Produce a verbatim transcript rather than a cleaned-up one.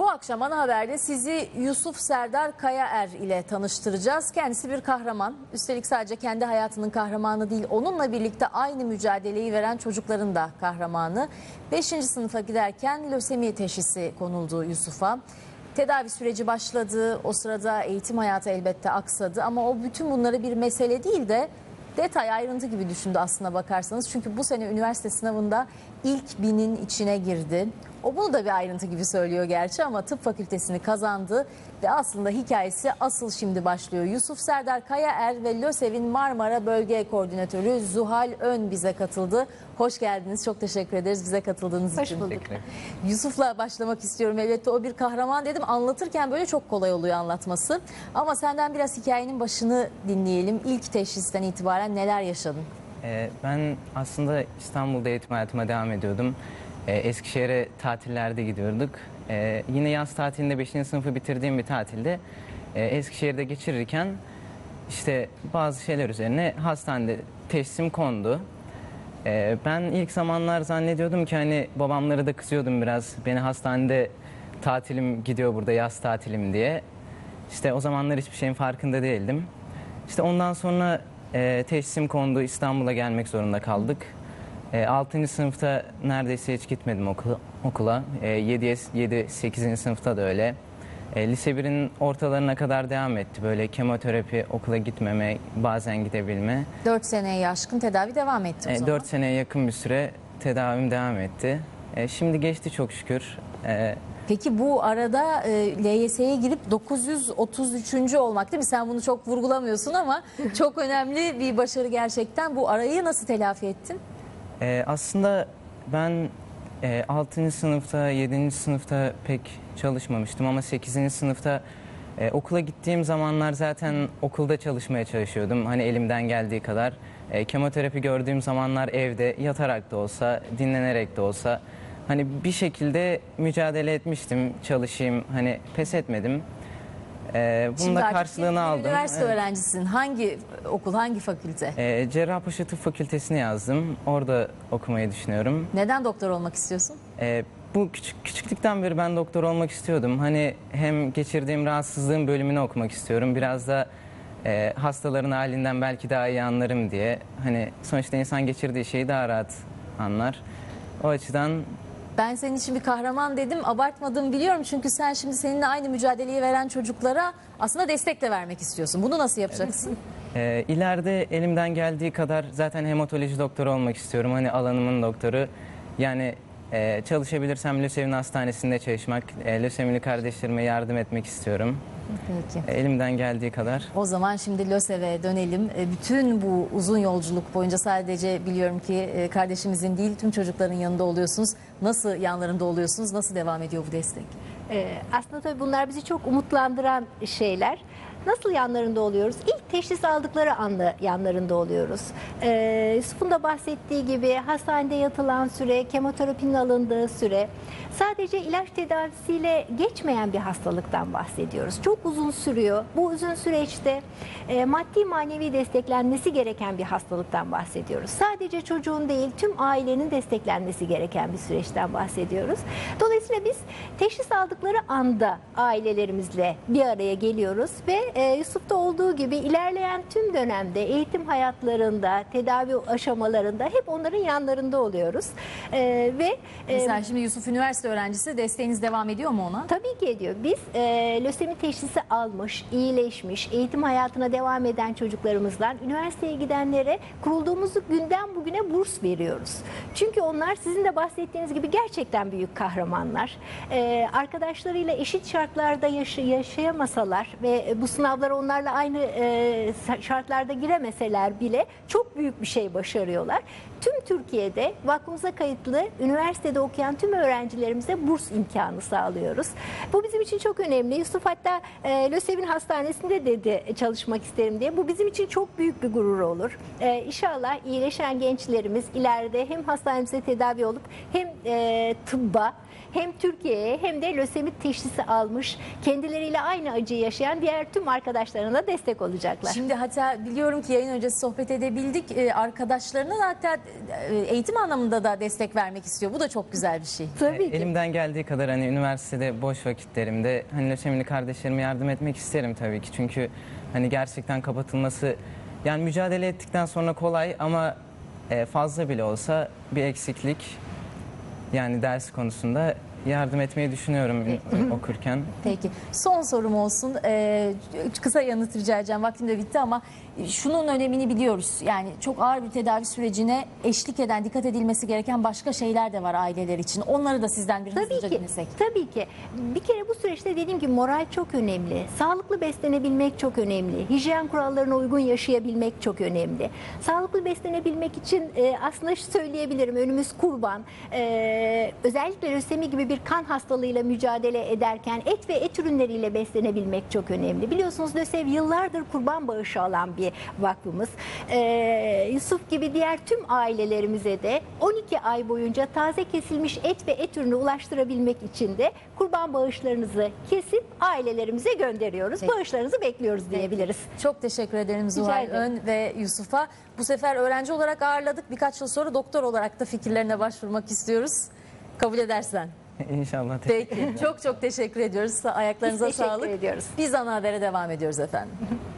Bu akşam ana haberde sizi Yusuf Serdar Kayaer ile tanıştıracağız. Kendisi bir kahraman. Üstelik sadece kendi hayatının kahramanı değil, onunla birlikte aynı mücadeleyi veren çocukların da kahramanı. beşinci sınıfa giderken lösemi teşhisi konuldu Yusuf'a. Tedavi süreci başladı. O sırada eğitim hayatı elbette aksadı ama o bütün bunları bir mesele değil de detay, ayrıntı gibi düşündü aslına bakarsanız. Çünkü bu sene üniversite sınavında ilk binin içine girdi. O bunu da bir ayrıntı gibi söylüyor gerçi ama tıp fakültesini kazandı ve aslında hikayesi asıl şimdi başlıyor. Yusuf Serdar Kayaer ve LÖSEV'in Marmara Bölge Koordinatörü Zuhal Ön bize katıldı. Hoş geldiniz. Çok teşekkür ederiz bize katıldığınız Hoş için. bulduk. Yusuf'la başlamak istiyorum. Elbette o bir kahraman dedim. Anlatırken böyle çok kolay oluyor anlatması. Ama senden biraz hikayenin başını dinleyelim. İlk teşhisten itibaren neler yaşadın? Ee, ben aslında İstanbul'da eğitim hayatıma devam ediyordum. Ee, Eskişehir'e tatillerde gidiyorduk. Ee, yine yaz tatilinde beşinci sınıfı bitirdiğim bir tatilde e, Eskişehir'de geçirirken işte bazı şeyler üzerine hastanede teşhisim kondu. Ee, ben ilk zamanlar zannediyordum ki hani babamları da kızıyordum biraz. Beni hastanede tatilim gidiyor burada, yaz tatilim diye. İşte o zamanlar hiçbir şeyin farkında değildim. İşte ondan sonra e, teşhisim kondu, İstanbul'a gelmek zorunda kaldık. E, altıncı sınıfta neredeyse hiç gitmedim okula. okula. E, yedi sekizinci sınıfta da öyle. E, lise birin ortalarına kadar devam etti. Böyle kemoterapi, okula gitmeme, bazen gidebilme. dört seneye aşkın tedavi devam etti o E, zaman. dört seneye yakın bir süre tedavim devam etti. E, şimdi geçti çok şükür. E, Peki bu arada e, L Y S'ye girip dokuz yüz otuz üçüncü olmak değil mi? Sen bunu çok vurgulamıyorsun ama çok önemli bir başarı gerçekten. Bu arayı nasıl telafi ettin? e, aslında ben e, altıncı sınıfta, yedinci sınıfta pek çalışmamıştım ama sekizinci sınıfta e, okula gittiğim zamanlar zaten okulda çalışmaya çalışıyordum. Hani elimden geldiği kadar. E, kemoterapi gördüğüm zamanlar evde yatarak da olsa, dinlenerek de olsa hani bir şekilde mücadele etmiştim, çalışayım, hani pes etmedim. Ee, bunun Şimdi da artık karşılığını bir aldım. Üniversite Evet. öğrencisin. Hangi okul, hangi fakülte? Ee, Cerrahpaşa Tıp Fakültesini yazdım. Orada okumayı düşünüyorum. Neden doktor olmak istiyorsun? Ee, bu küçük küçüklükten beri ben doktor olmak istiyordum. Hani hem geçirdiğim rahatsızlığın bölümünü okumak istiyorum. Biraz da e, hastaların halinden belki daha iyi anlarım diye. Hani sonuçta insan geçirdiği şeyi daha rahat anlar. O açıdan Ben senin için bir kahraman dedim, abartmadığımı biliyorum. Çünkü sen şimdi seninle aynı mücadeleyi veren çocuklara aslında destek de vermek istiyorsun. Bunu nasıl yapacaksın? Ee, ileride elimden geldiği kadar zaten hematoloji doktoru olmak istiyorum. Hani alanımın doktoru. Yani e, çalışabilirsem LÖSEV'in hastanesinde çalışmak, e, lösemili kardeşlerime yardım etmek istiyorum. Peki. E, elimden geldiği kadar. O zaman şimdi LÖSEV'e dönelim. E, Bütün bu uzun yolculuk boyunca sadece biliyorum ki e, kardeşimizin değil tüm çocukların yanında oluyorsunuz. Nasıl yanlarında oluyorsunuz? Nasıl devam ediyor bu destek? Ee, aslında tabii bunlar bizi çok umutlandıran şeyler. Nasıl yanlarında oluyoruz? İlk teşhis aldıkları anda yanlarında oluyoruz. Ee, Yusuf'un da bahsettiği gibi hastanede yatılan süre, kemoterapinin alındığı süre, sadece ilaç tedavisiyle geçmeyen bir hastalıktan bahsediyoruz. Çok uzun sürüyor. Bu uzun süreçte e, maddi manevi desteklenmesi gereken bir hastalıktan bahsediyoruz. Sadece çocuğun değil, tüm ailenin desteklenmesi gereken bir süreçten bahsediyoruz. Dolayısıyla biz teşhis aldıkları anda ailelerimizle bir araya geliyoruz ve e, Yusuf'ta olduğu gibi ilerleyen tüm dönemde eğitim hayatlarında, tedavi aşamalarında hep onların yanlarında oluyoruz. E, ve e, Mesela şimdi Yusuf üniversite öğrencisi, desteğiniz devam ediyor mu ona? Tabii ki ediyor. Biz e, lösemi teşhisi almış, iyileşmiş, eğitim hayatına devam eden çocuklarımızdan üniversiteye gidenlere kurulduğumuz günden bugüne burs veriyoruz. Çünkü onlar sizin de bahsettiğiniz gibi gerçekten büyük kahramanlar. E, arkadaşlarıyla eşit şartlarda yaşa yaşayamasalar ve bu sınavlara onlarla aynı e, şartlarda giremeseler bile çok büyük bir şey başarıyorlar. Tüm Türkiye'de vakfımıza kayıtlı üniversitede okuyan tüm öğrencilerimize burs imkanı sağlıyoruz. Bu bizim için çok önemli. Yusuf hatta e, LÖSEV'in hastanesinde dedi çalışmak isterim diye. Bu bizim için çok büyük bir gurur olur. E, İnşallah iyileşen gençlerimiz ileride hem hastanemizde tedavi olup hem e, tıbba hem Türkiye'ye hem de lösemi teşhisi almış, kendileriyle aynı acıyı yaşayan diğer tüm arkadaşlarına destek olacaklar. Şimdi hatta biliyorum ki yayın öncesi sohbet edebildik. Ee, arkadaşlarına da hatta e, eğitim anlamında da destek vermek istiyor. Bu da çok güzel bir şey. Tabii E, ki. Elimden geldiği kadar hani üniversitede boş vakitlerimde hani lösemili kardeşlerime yardım etmek isterim tabii ki. Çünkü hani gerçekten kapatılması, yani mücadele ettikten sonra kolay ama e, fazla bile olsa bir eksiklik, yani ders konusunda yardım etmeyi düşünüyorum okurken. Peki. Son sorum olsun. Ee, kısa yanıt rica edeceğim. Vaktim de bitti ama şunun önemini biliyoruz. Yani çok ağır bir tedavi sürecine eşlik eden, dikkat edilmesi gereken başka şeyler de var aileler için. Onları da sizden bir Tabii hızlıca ki, dinlesek. tabii ki. Bir kere bu süreçte dediğim gibi moral çok önemli. Sağlıklı beslenebilmek çok önemli. Hijyen kurallarına uygun yaşayabilmek çok önemli. Sağlıklı beslenebilmek için e, aslında şu söyleyebilirim. Önümüz kurban. E, özellikle lösemi gibi bir kan hastalığıyla mücadele ederken et ve et ürünleriyle beslenebilmek çok önemli. Biliyorsunuz LÖSEV yıllardır kurban bağışı alan bir vakfımız. E, Yusuf gibi diğer tüm ailelerimize de on iki ay boyunca taze kesilmiş et ve et ürünü ulaştırabilmek için de kurban bağışlarınızı kesip ailelerimize gönderiyoruz. Peki. Bağışlarınızı bekliyoruz diyebiliriz. Çok teşekkür ederim Zuhal ederim. Ön ve Yusuf'a. Bu sefer öğrenci olarak ağırladık. Birkaç yıl sonra doktor olarak da fikirlerine başvurmak istiyoruz. Kabul edersen. İnşallah. Peki. Çok çok teşekkür ediyoruz. Ayaklarınıza Biz teşekkür sağlık. ediyoruz. Biz ana habere devam ediyoruz efendim.